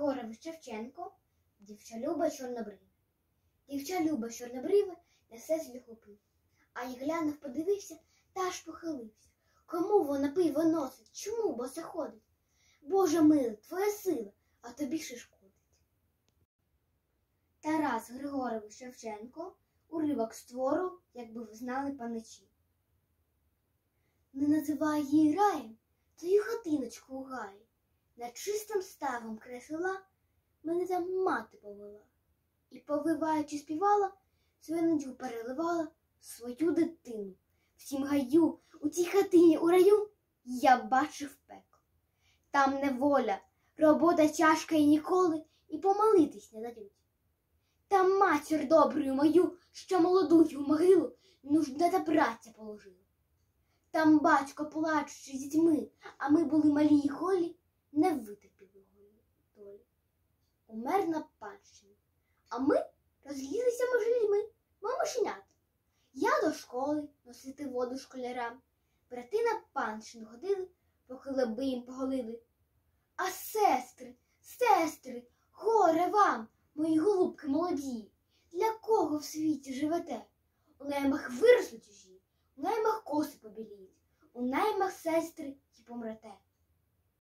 Григорович Шевченко, дівча Люба чорнобриве. Дівча Люба чорнобриве несе сльохопив. А й глянув, подивився, та аж похилився. Кому вона пиво носить? Чому боса ходить? Боже милий, твоя сила, а тобі ще шкодить. Тарас Григорович Шевченко, уривок з твору, якби ви знали паничі. Не називай її раєм, твою хатиночку у гаї. Над чистим ставом край села мене там мати повела. І, повиваючи, співала, свою нудьгу переливала свою дитину. В тім гаю, у тій хатині у раю я бачив пекло. Там неволя, робота тяжка і ніколи, і помолитись не дадуть. Там матір доброю мою, що молодую в могилу, нужда та праця положила. Там батько, плачучи з дітьми, а ми були малі й голі, не витерпіли долі. Умер на панщині, а ми розлізлися між людьми, мов мишенята. Я до школи носити воду школярам, брати на панщину ходили, поки леби їм поголили. А сестри, горе вам, мої голубки молоді, для кого в світі живете? У наймах виросли чужі, у наймах коси побіліють, у наймах сестри й помрете.